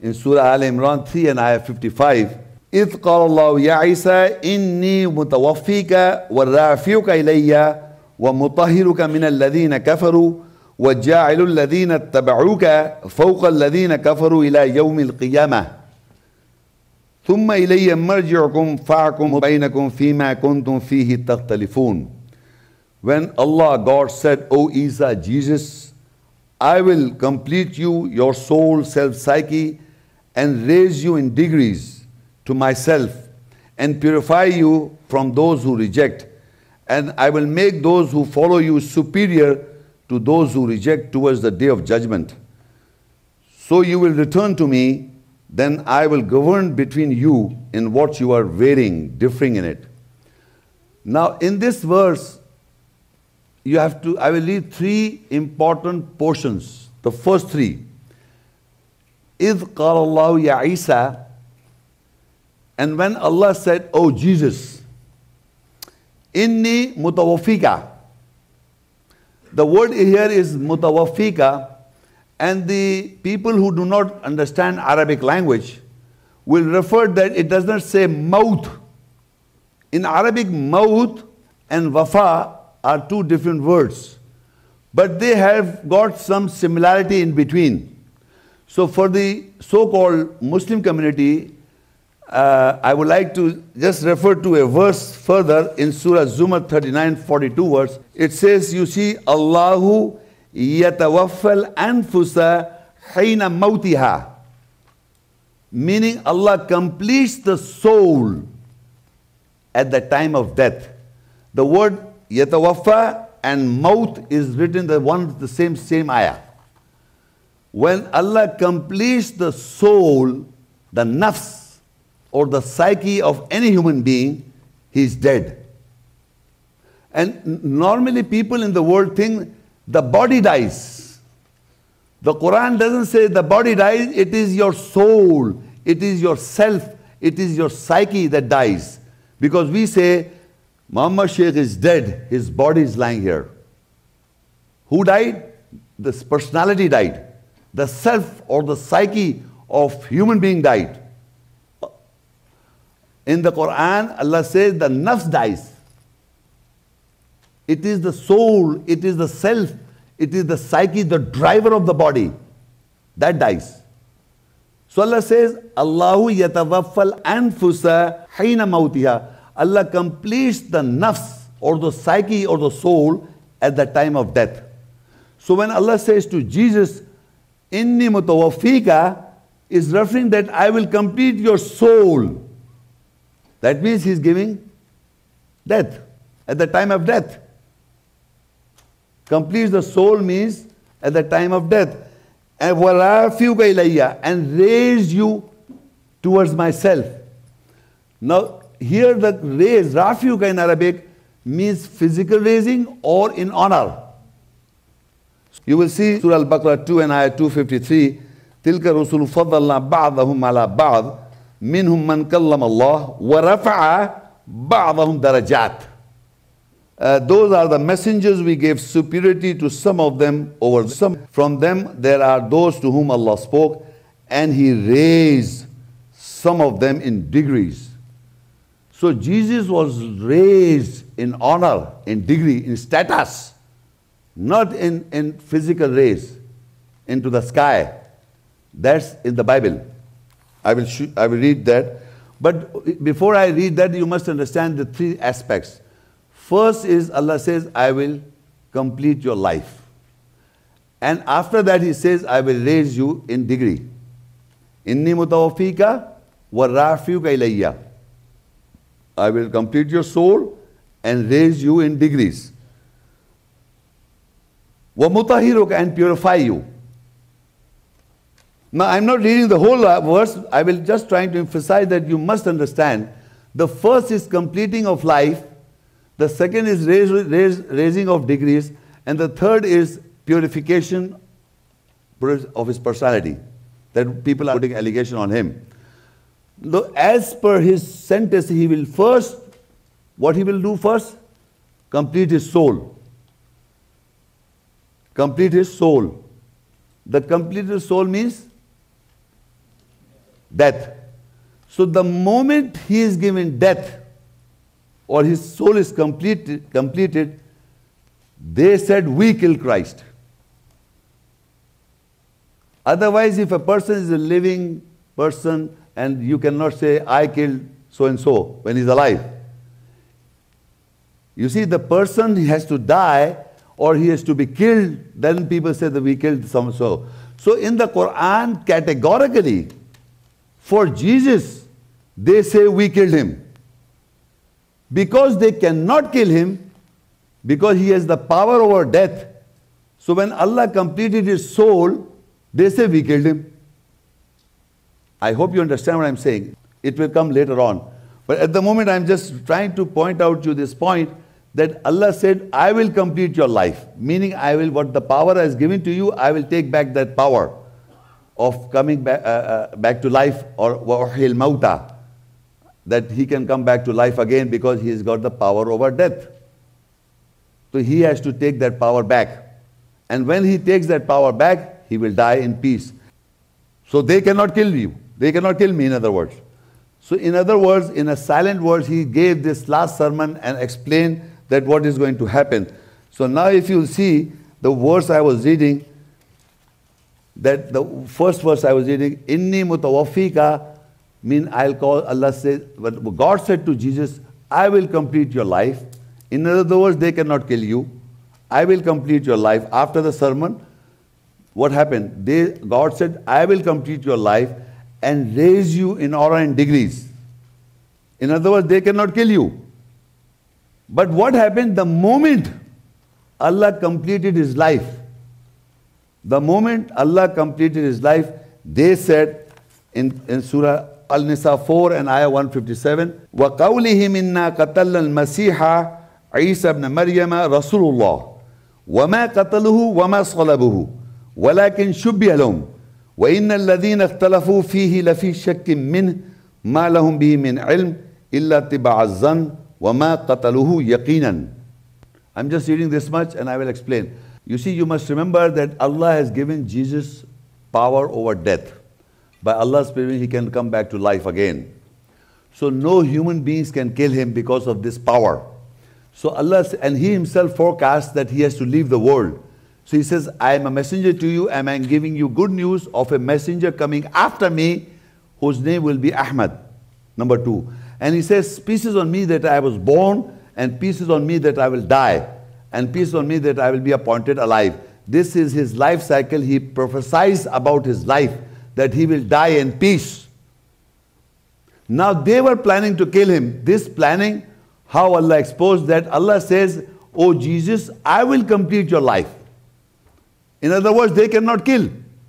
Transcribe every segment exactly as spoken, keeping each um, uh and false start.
in Surah Al Imran three and ayah fifty-five. إِذْ قَالَ اللَّهُ يَا عِيسَى إِنِّي مُتَوَفِّيكَ وَرَافِعُكَ إِلَيَّ وَمُطَهِّرُكَ مِنَ الَّذِينَ كَفَرُوا وَجَاعِلُ الَّذِينَ اتَّبَعُوكَ فَوْقَ الَّذِينَ كَفَرُوا إِلَى يَوْمِ الْقِيَامَةِ ثُمَّ إِلَيَّ مَرْجِعُكُمْ فَأَحْكُمُ بَيْنَكُمْ فِيمَا كُنْتُمْ فِيهِ تَخْتَلِفُونَ. When Allah, God said, O Isa, Jesus, I will complete you, your soul, self-psyche, and raise you in degrees to myself, and purify you from those who reject. And I will make those who follow you superior to those who reject towards the day of judgment. So you will return to me, then I will govern between you in what you are varying, differing in it. Now in this verse, you have to, I will read three important portions. The first three. إِذْ قَالَ اللَّهُ يَا عِيسَى. And when Allah said, O Jesus, Inni mutawaffika. The word here is mutawaffika, and the people who do not understand Arabic language will refer that it does not say maut. In Arabic, maut and wafa are two different words, but they have got some similarity in between. So for the so-called Muslim community, Uh, I would like to just refer to a verse further in Surah Zumar thirty-nine forty-two verse. It says, you see, Allahu yatawaffal anfusa hayna mautiha. Meaning Allah completes the soul at the time of death. The word yatawaffa and maut is written the one the same same ayah. When Allah completes the soul, the nafs, or the psyche of any human being, he is dead. And normally people in the world think the body dies. The Quran doesn't say the body dies, it is your soul, it is your self, it is your psyche that dies. Because we say, Muhammad Shaykh is dead, his body is lying here. Who died? This personality died. The self or the psyche of human being died. In the Quran, Allah says the nafs dies. It is the soul, it is the self, it is the psyche, the driver of the body. That dies. So Allah says, Allahu yatawaffal anfusa hayna mautiha. Allah completes the nafs or the psyche or the soul at the time of death. So when Allah says to Jesus, Inni mutawaffika, is referring that I will complete your soul. That means he's giving death, at the time of death. Completes the soul means at the time of death. And وَرَافِيُكَ إِلَيَّ, and raise you towards myself. Now here the raise, rafiuka in Arabic, means physical raising or in honor. You will see Surah Al-Baqarah two and ayah two fifty-three, تِلْكَ رُسُلُ فَضَّلْنَا بَعْضَهُمْ عَلَى بَعْضٍ منهم من كلم الله ورفع بعضهم درجات. Uh, those are the messengers we gave superiority to some of them over some. From them there are those to whom Allah spoke, and He raised some of them in degrees. So Jesus was raised in honor, in degree, in status, not in, in physical raise into the sky. That's in the Bible. I will, I will read that. But before I read that, you must understand the three aspects. First is Allah says, I will complete your life. And after that He says, I will raise you in degree. Inni mutawaffika wa rafiuka ilayya. I will complete your soul and raise you in degrees. Wa mutahiruka, and purify you. Now, I'm not reading the whole verse. I will just try to emphasize that you must understand. The first is completing of life. The second is raise, raise, raising of degrees. And the third is purification of his personality. That people are putting allegation on him. Though as per his sentence, he will first, what he will do first? Complete his soul. Complete his soul. The complete his soul means death. So the moment he is given death, or his soul is completed, completed, they said, we killed Christ. Otherwise, if a person is a living person, and you cannot say, I killed so-and-so when he's alive. You see, the person has to die, or he has to be killed, then people say that we killed so-and-so. So in the Quran, categorically, for Jesus, they say we killed him. Because they cannot kill him, because he has the power over death. So when Allah completed his soul, they say we killed him. I hope you understand what I'm saying. It will come later on. But at the moment, I'm just trying to point out to this point that Allah said, I will complete your life. Meaning, I will, what the power has given to you, I will take back that power of coming back, uh, uh, back to life, or wahil mauta, that he can come back to life again because he has got the power over death. So he has to take that power back. And when he takes that power back, he will die in peace. So they cannot kill you. They cannot kill me, in other words. So in other words, in a silent words, he gave this last sermon and explained that what is going to happen. So now if you see the verse I was reading, that the first verse I was reading, Inni mutawaffika, mean I'll call, Allah said, God said to Jesus, I will complete your life. In other words, they cannot kill you. I will complete your life. After the sermon, what happened? They, God said, I will complete your life and raise you in honor and degrees. In other words, they cannot kill you. But what happened? The moment Allah completed his life, the moment Allah completed his life, they said in, in Surah Al-Nisa four and Ayah one fifty-seven, وَقَوْلِهِمْ إِنَّا قَتَلْنَا الْمَسِيحَ عِيسَى بْنَ مَرْيَمَ رَسُولُ اللَّهِ وَمَا قَتَلُهُ وَمَا صَلَبُهُ وَلَكِنْ شُبِّهَ لَهُمْ وَإِنَّ الَّذِينَ اخْتَلَفُوا فِيهِ لَفِي شَكٍّ مِّنْهُ مَا لَهُمْ بِهِ مِنْ عِلْمٍ إِلَّا اتِّبَاعَ الظَّنِّ وَمَا قَتَلُهُ يَقِينًا. I'm just reading this much and I will explain. You see, you must remember that Allah has given Jesus power over death. By Allah's permission, he can come back to life again. So no human beings can kill him because of this power. So Allah, and he himself forecasts that he has to leave the world. So he says, I am a messenger to you, and I am giving you good news of a messenger coming after me, whose name will be Ahmad. Number two. And he says, peace is on me that I was born, and peace is on me that I will die, and peace on me that I will be appointed alive. This is his life cycle. He prophesies about his life, that he will die in peace. Now they were planning to kill him. This planning, how Allah exposed that, Allah says, oh Jesus, I will complete your life. In other words, they cannot kill.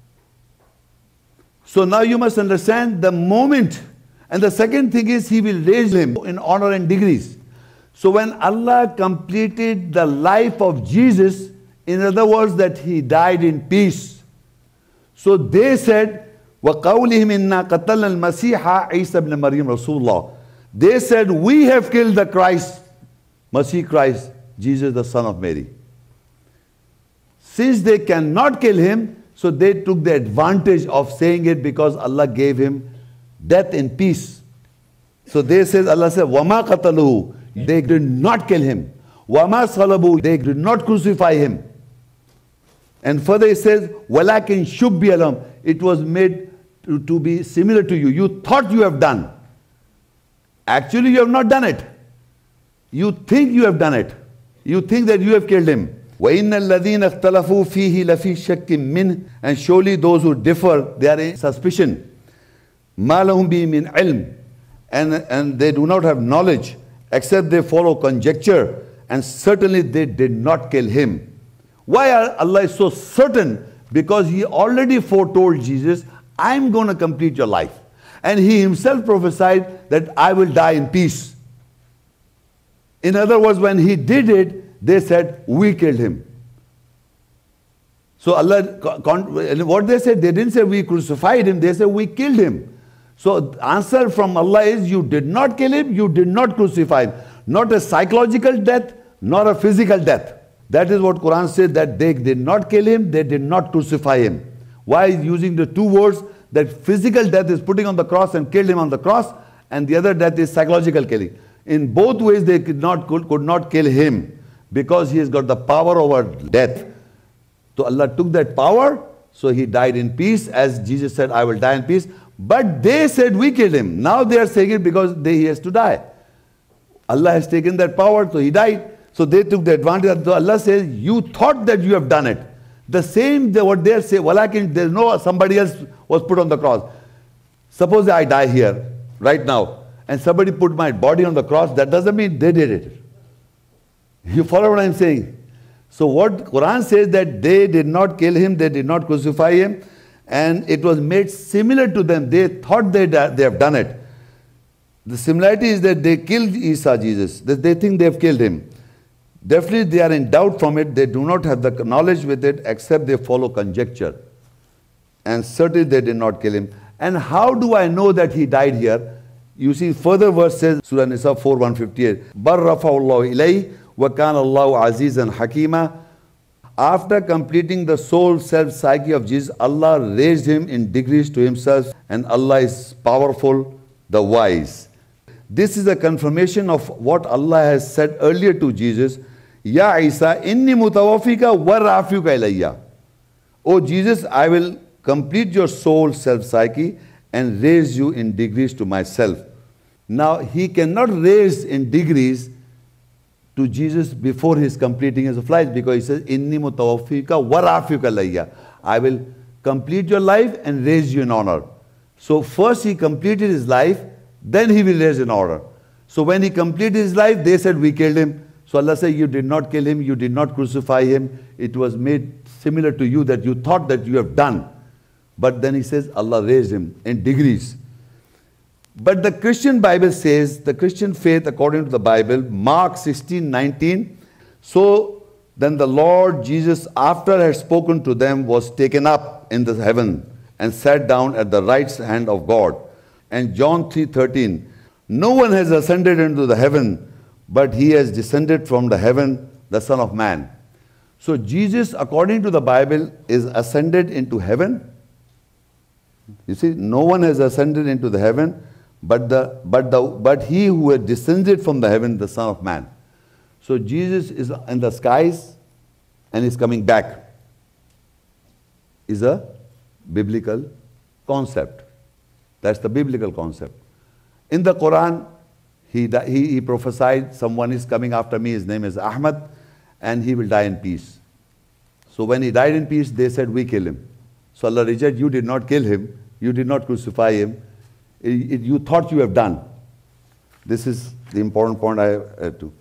So now you must understand the moment. And the second thing is, he will raise him in honor and degrees. So when Allah completed the life of Jesus, in other words, that he died in peace. So they said, وَقَوْلِهِمْ إِنَّا قَتَلْنَا الْمَسِيحَ عِيسَى بْنَ مَرْيَمَ رَسُولُ اللَّهِ. They said, we have killed the Christ, Masih Christ, Jesus the son of Mary. Since they cannot kill him, so they took the advantage of saying it because Allah gave him death in peace. So they said, Allah said, وَمَا قَتَلُهُ. They did not kill him. وَمَا صَلَبُهُ. They did not crucify him. And further he says, وَلَكِنْ شُبِّهَ لَهُمْ. It was made to, to be similar to you. You thought you have done. Actually, you have not done it. You think you have done it. You think that you have killed him. وَإِنَّ الَّذِينَ اخْتَلَفُوا فِيهِ لَفِي شَكٍّ مِّنْهُ. And surely those who differ, they are in suspicion. مَا لَهُمْ بِهِ مِنْ عِلْمٍ. And, and they do not have knowledge, except they follow conjecture. And certainly they did not kill him. Why are Allah is so certain? Because he already foretold Jesus, I'm going to complete your life. And he himself prophesied that I will die in peace. In other words, when he did it, they said, we killed him. So Allah, what they said, they didn't say we crucified him, they said we killed him. So the answer from Allah is, you did not kill him, you did not crucify him. Not a psychological death, nor a physical death. That is what Quran said, that they did not kill him, they did not crucify him. Why using the two words? that physical death is putting on the cross and killed him on the cross, and the other death is psychological killing. In both ways, they could not, could, could not kill him because he has got the power over death. So Allah took that power, so he died in peace, as Jesus said, I will die in peace. But they said, we killed him. Now they are saying it because they, he has to die. Allah has taken that power, so he died. So they took the advantage. So Allah says, you thought that you have done it. The same, the, what they are saying, walakin, there's no, somebody else was put on the cross. Suppose I die here, right now, and somebody put my body on the cross, that doesn't mean they did it. You follow what I'm saying? So what Quran says that they did not kill him, they did not crucify him, and it was made similar to them. They thought they, they have done it. The similarity is that they killed Isa, Jesus. That they think they have killed him. Definitely they are in doubt from it. They do not have the knowledge with it except they follow conjecture. And certainly they did not kill him. And how do I know that he died here? You see, further verse says, Surah Nisa four one fifty-eight, Bar rafa'ullahu ilayhi wa kana Allahu azizan hakima. After completing the soul self-psyche of Jesus, Allah raised him in degrees to himself, and Allah is powerful, the wise. This is a confirmation of what Allah has said earlier to Jesus, Ya Isa, inni mutawafika wa rafiuka ilayya. Oh Jesus, I will complete your soul self-psyche and raise you in degrees to myself. Now, he cannot raise in degrees to Jesus before he is completing his life, because he says, Inni mutawaffika wa rafiuka ilayya. I will complete your life and raise you in honor. So first he completed his life, then he will raise in honor. So when he completed his life, they said, we killed him. So Allah said, you did not kill him, you did not crucify him. It was made similar to you that you thought that you have done. But then he says, Allah raised him in degrees. But the Christian Bible says, the Christian faith according to the Bible, Mark sixteen nineteen, so then the Lord Jesus, after had spoken to them, was taken up in the heaven and sat down at the right hand of God. And John three thirteen, no one has ascended into the heaven, but he has descended from the heaven, the Son of Man. So Jesus, according to the Bible, is ascended into heaven. You see, no one has ascended into the heaven, but, the, but, the, but he who had descended from the heaven, the Son of Man. So Jesus is in the skies and is coming back. Is a biblical concept. That's the biblical concept. In the Quran, he, he, he prophesied, someone is coming after me, his name is Ahmad, and he will die in peace. So when he died in peace, they said, we kill him. So Allah rejected, you did not kill him, you did not crucify him, it, it, you thought you have done. This is the important point I have to.